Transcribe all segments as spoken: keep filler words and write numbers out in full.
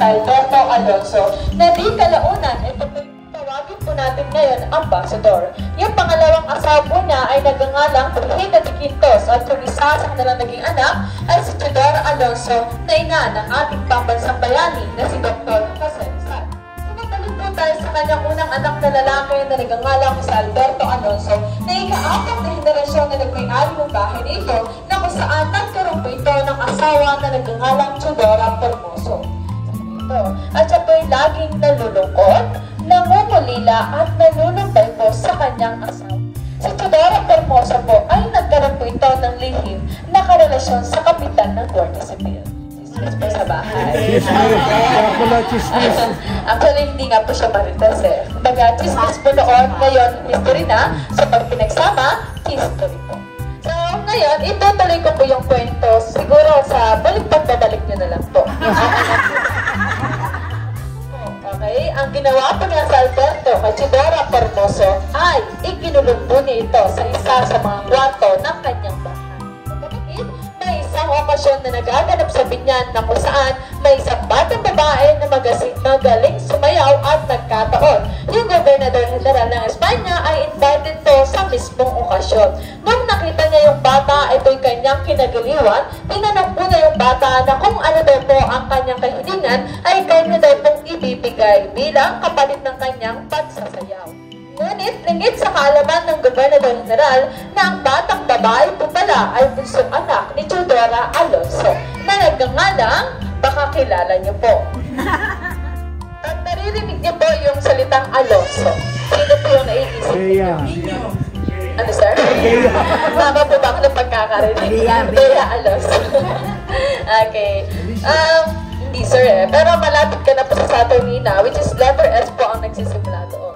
Alberto Alonso na di kalaunan ito po tawagin po natin ngayon ambassador. Yung pangalawang asawa po niya ay nagngangalang Brigida de Quintos at yung isa sa kanilang naging anak ay si Teodora Alonso na ina ng ating pambansang bayani na si Doctor Jose Rizal. Sumunod po tayo sa kanyang unang anak na lalaki na nagngangalang si Alberto Alonso na ika-apat na henerasyon na nagmay-ari ng bahay nito na kung saan nagkaroon po ito ng asawa na nagngangalang Teodora Formoso. At siya po'y laging nalulungkot, namumulila at nanunambay po sa kanyang asawa. Si Teodora Formoso po ay nagkaroon po ito ng lihim na karelasyon sa kapitan ng Guardia Civil. Chismis po sa bahay. Actually, hindi nga po siya marites eh. Baga, chismis po noon, ngayon history na. So pag pinagsama, history po. So ngayon, itutuloy ko po yung kwento siguro sa balik pagbabalik nyo na lang po. Okay, ang ginawa po niya sa Alberto kay Teodora Formoso ay ikinulong po niya ito sa isa sa mga kwarto ng kanyang bahay. Kapatid, may isang okasyon na nagaganap sa binyan na kung saan may isang batang babae na magasing magaling sumayaw at nagkataon. Yung Gobernador General ng Espanya ay invited to sa mismong okasyon. Nung nakita niya yung bata, ito'y kanyang kinagiliwan, tinanong po niya yung bata na kung ano daw po ang kanyang kahilingan ay kanya daw pong ibibigay bilang kapalit ng kanyang pagsasayaw. Ngunit lingid sa kaalaman ng Gobernador General na ang batang babae po pala ay bunsong anak ni Teodora Alonso na nagngangalang, baka kilala niyo po. At naririnig niyo po yung salitang Alonso. Sino po yung naiisip niyo? Ano, sir? Tama po ba ako ng pagkakarinig? Bea Alonso. Okay. Um, hindi, sir eh. Pero malapit ka na po sa Saturnina, which is letter S po ang nagsisimula doon.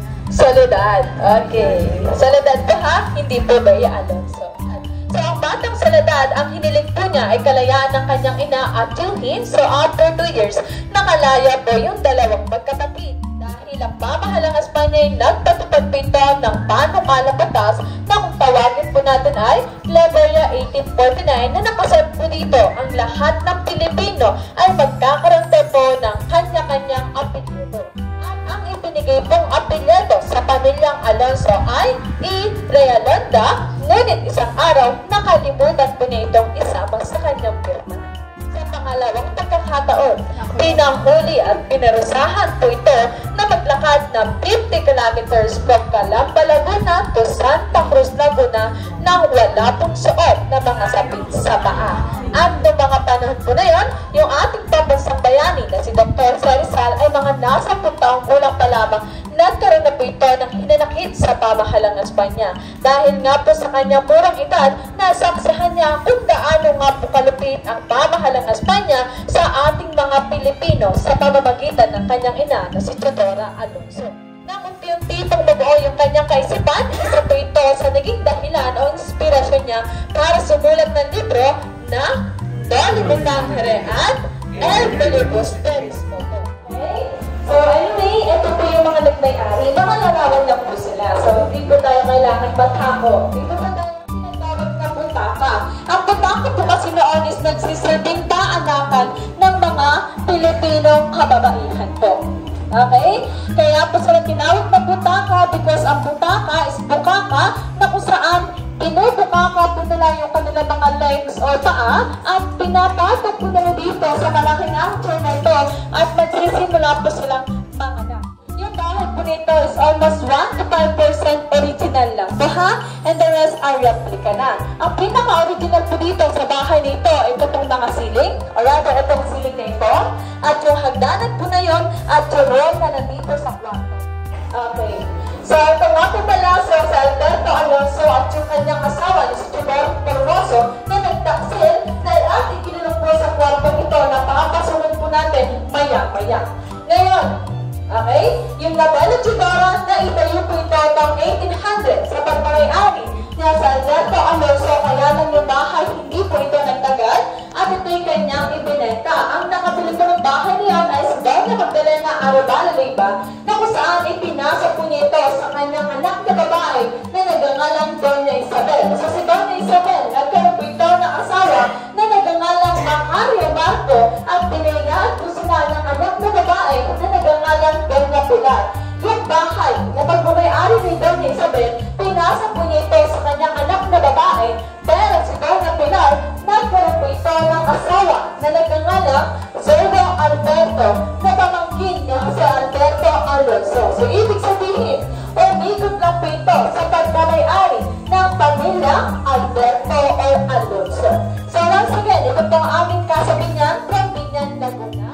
Soledad. Okay. Soledad po ha? Hindi po Bea Alonso. So, ang batang Soledad, ang hiniling po niya ay kalayaan ng kanyang ina at Tilhin. So, after two years, nakalaya po yung dalawang magkatapid. Dahil ang pamahalang Espanya ay nagpatupad po ito ng panukalang batas na kung tawagin po natin ay Cleveria eighteen forty-nine na nakaset po dito ang lahat ng Pilipino ay magkakaroon po ng kanya-kanyang apelyido. At ang ibinigay pong apelyido sa pamilyang Alonso ay I. Realonda, ngunit isang araw nakalimutan po niya itong isama sa kanyang pirma. Sa pangalawang pagkakataon, pinahuli at pinarusahan po ito na maglakad ng fifty kilometers from Calamba, Laguna to Santa Cruz, Laguna nang wala pong suot na mga sapit sa paa. At noong mga panahon po na yon, yung ating pambansang bayani na si Doctor Rizal ay mga nasa taong gulang pa lamang nagkaroon na po ito ng hinanakit sa pamahalang Espanya. Dahil nga po sa kanyang murang edad, nasaksihan niya kung gaano nga po kalupit ang pamahalang Espanya sa ating mga Pilipino sa pamamagitan ng kanyang ina na si Teodora Alonso. Nang unti-unti pong mabuo yung kanyang kaisipan, isa po ito sa naging dahilan o inspirasyon niya para sumulat ng libro na Dolly Butangere at El Filibusterismo. Okay? So anyway, ito po yung mga nagmay-ari. Mga larawan lang po sila. So dito tayo kailangan batako. Dito na tayo tinatawag na butaka. Ang butaka po kasi noon is nagsisilbing paanakan ng mga Pilipinong kababaihan po. Okay? Kaya po sila tinawag na butaka because ang butaka is bukaka na kung saan pinubukaka po nila yung kanilang mga legs o paa at pinapatok po nila dito sa malaking archer na ito at magsisimula po silang manganak. Yung bahay po nito is almost one to five percent original lang po ha, and the rest are replica na. Ang pinaka-original po dito sa bahay nito ay itong mga ceiling, or rather itong ceiling na ito, at yung hagdanan po na yon at yung wall na nandito sa kwarto. Okay. So, ito nga po pala so, sa Alberto Alonso at yung kanyang asawa, si Teodora Formoso, na nagtaksil na ating kinulong po sa kwartong ito na papasunod po natin maya-maya. Ngayon, okay, yung Labella Teodora na itayo po ito noong eighteen hundred sa pagpapayari niya sa Alberto Alonso, kaya lang yung bahay hindi po ito nagtagal at ito'y kanyang ibinenta. Ang nakabili po ng bahay niyon ay si Doña Magdalena Arevalo Leyva na kung saan ipinasa po niya ito sa kanyang anak na babae na nagngangalang Doña Isabel. So si Doña Isabel, nagkaroon po ito ng asawa na nagngangalang Macario Marco at pinahingaan po sila ng niya ito sa kanyang anak na babae, pero si Donna Pilar, nagkaroon po ito ng asawa na nagngangalang Zergo Alberto, na pamangkin niya si Alberto Alonso. So, ibig sabihin, umikot lang po ito sa pagkamay-ari ng pamilya Alberto o Alonso. So, once again, ito po ang aming kasabihan from Binyan, Laguna.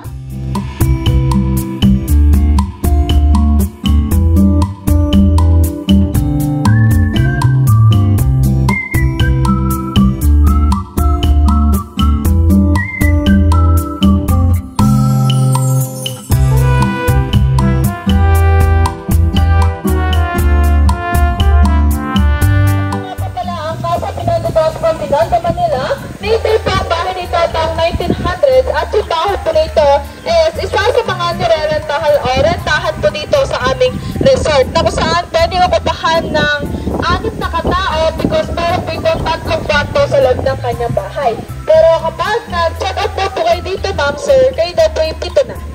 nineteen hundreds at yung bahay po nito is isa sa mga nirerentahan o rentahan po dito sa aming resort na kung saan pwede okupahan ng anim na katao because meron po itong tatlong kwarto sa loob ng kanyang bahay. Pero kapag nag-check out po po kayo dito, ma'am sir, kayo daw po yung pito na.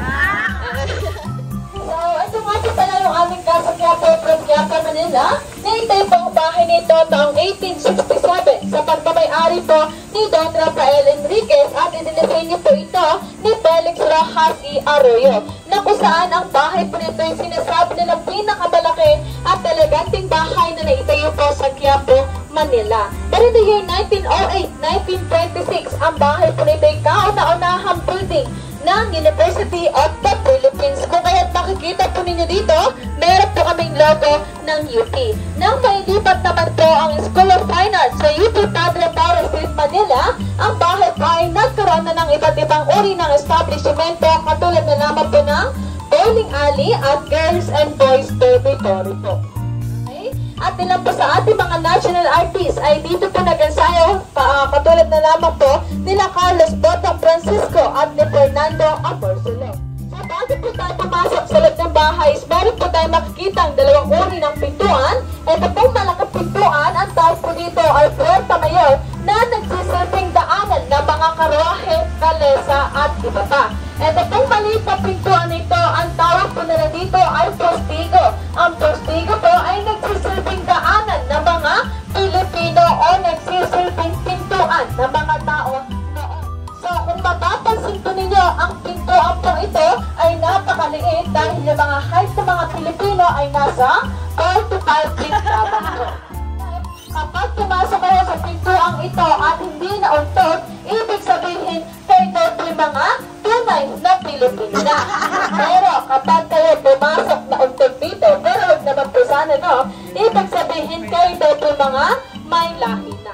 So, ito nga po pala yung aming Casa Quiapo from Quiapo, Manila. Naitay po ang bahay nito taong eighteen sixty-seven sa pagmamay-ari po ni Don Rafael Enriquez at idinisenyo po ito ni Felix Rojas y Arroyo, na kung saan ang bahay po nito ay sinasabi nilang pinakamalaki at eleganteng bahay na naitayo po sa Quiapo, Manila. But in the year nineteen oh eight to nineteen twenty-six, ang bahay po nito ay kauna-unahang building ng University of the Philippines. Kung kaya't makikita po ninyo dito, meron po kaming logo ng U P. Nang mailipat naman po ang School of Fine Arts sa U P Padre Paul Street, Manila, ang bahay po ay nagkaroon na ng iba't ibang uri ng establishmento katulad na naman po ng bowling alley at girls and boys dormitory po. Okay? At ilan po sa ating mga national artists ay dito po nag-ensayo, uh, katulad na lamang po nila Carlos Botong Francisco at ni Fernando Amorsolo. So bago po tayo pumasok sa loob ng bahay, meron po tayo makikita ang dalawang uri ng pintuan. Ito pong malaking pintuan, ang tawag po dito ay Puerta Mayor, na nagsisilbing daanan ng mga karuahe, kalesa at iba pa. Ito pong maliit na pintuan nito, ang tawag po nila dito ay postigo. Ang postigo po ay nagsisilbing daanan ng mga Pilipino o nagsisilbing pintuan ng mga tao noon. So kung mapapansin po ninyo, ang pintuan po ito ay napakaliit dahil yung mga height ng mga Pilipino ay nasa four to five feet lamang. Kapag pumasok kayo sa pintuang ito at hindi nauntot, ibig sabihin kayo po yung mga tunay na Pilipino na. Pero kapag kayo pumasok na untot dito, pero huwag naman po sana, no? Ibig sabihin kayo po yung mga may lahi na.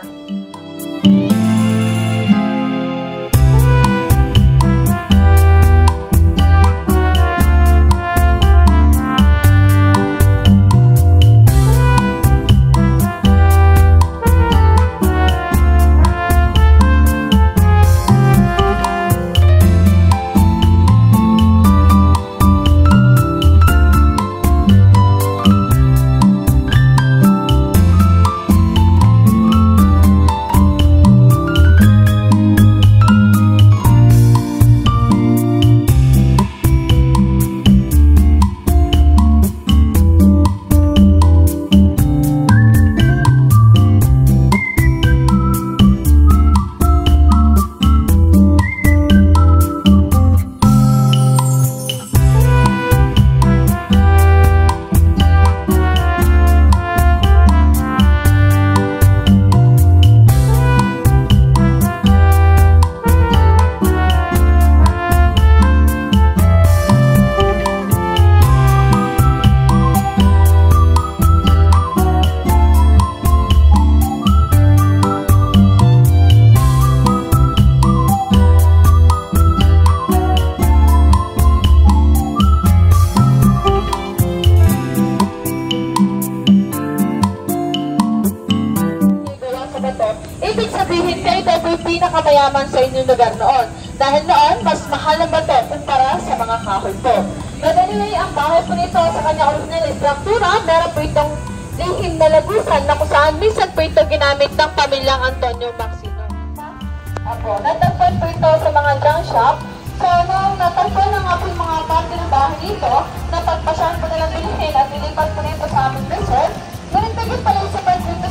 Pinakamayaman sa inyong lugar noon. Dahil noon, mas mahal ang bato kumpara sa mga kahoy po. But anyway, ang bahay po nito sa kanyang original struktura, meron po itong lihim na lagusan na kung saan minsan po ito ginamit ng pamilyang Antonio Maxino. Apo, natagpuan po ito sa mga junk shop. So, nung natagpuan ng aking mga parte ng bahay dito, napagpasyahan po nilang bilhin at nilipat po nito sa aming resort. Ngunit naging pala sa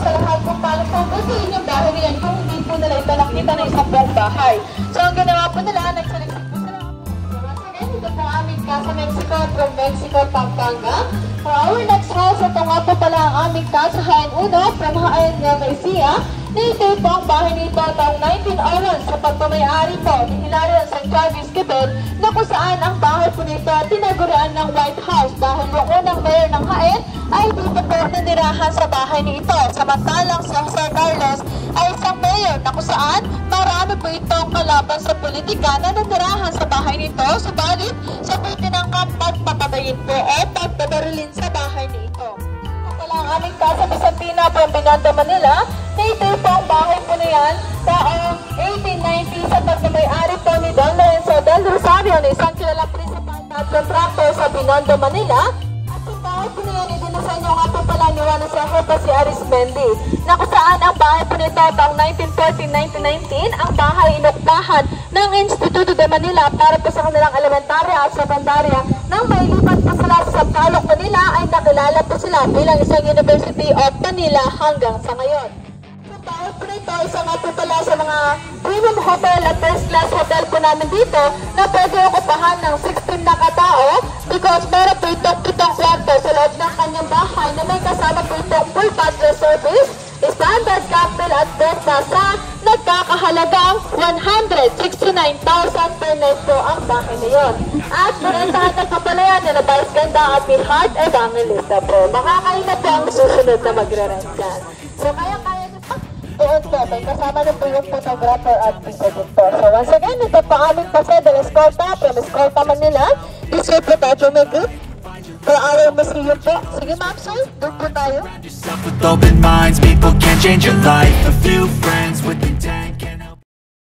sa lahat kung paano po gustuin yung bahay niyan kung hindi po nila ito nakita na isang buong bahay. So ang ginawa po nila, nagsaliksik po sila. Once again, ito po aming Casa Mexico from Mexico, Pampanga. For our next house, ito nga po pala ang aming Casa Hayan Uno from Hayan Sia. Native po ang bahay nito taong nineteen oh one sa pagpamayari po ni Hilario Santiago Esquivel na kung saan ang bahay po nito tinagurian ng White House dahil yung unang mayor ng Hayan ay dito po nanirahan sa bahay nito. Samantalang si Jose Carlos ay isang mayor na kung saan marami po itong kalaban sa politika na nanirahan sa bahay nito. Subalit, siya po tinangkap pagpapatayin po o pagbabarilin sa bahay nito. Ang aming Casa Bizantina from Binondo, Manila. Native po ang bahay po na yan taong eighteen ninety sa pagmamayari po ni Don Lorenzo del Rosario na isang kilalang principal at contractor sa Binondo, Manila. At yung bahay po na yan, idinasanyo nga po pala ni Juan sa Jefe si Arismendi na kung saan ang bahay po nito taong nineteen fourteen to nineteen nineteen ang bahay inuktahan ng Instituto de Manila para po sa kanilang elementarya at sekundarya. Nang may lipat po sila sa Sampaloc, Manila ay nakilala po sila bilang isang University of Manila hanggang sa ngayon. Ang bahay po nito, isa nga po pala sa mga premium hotel at first class hotel po namin dito na pwede okupahan ng sixteen na katao because meron po itong pitong kwarto sa loob ng kanyang bahay na may kasama po itong full butler service, standard cocktail at breakfast sa nagkakahalagang one hundred sixty-nine thousand per night po ang bahay na yun. At pinuntahan na kapalayan na Vice Ganda at ni Heart Evangelista po. Makakain na po ang susunod na magre-rent dyan. So kaya-kaya nyo po. Doon po, may kasama na po yung photographer at video po. So once again, ito po aming Paseo de la Escolta from Escolta, Manila. This is Potato May Group. For our museum po. Sige ma'am, sir, doon po tayo. With open minds, people can change your life. A few friends with intent.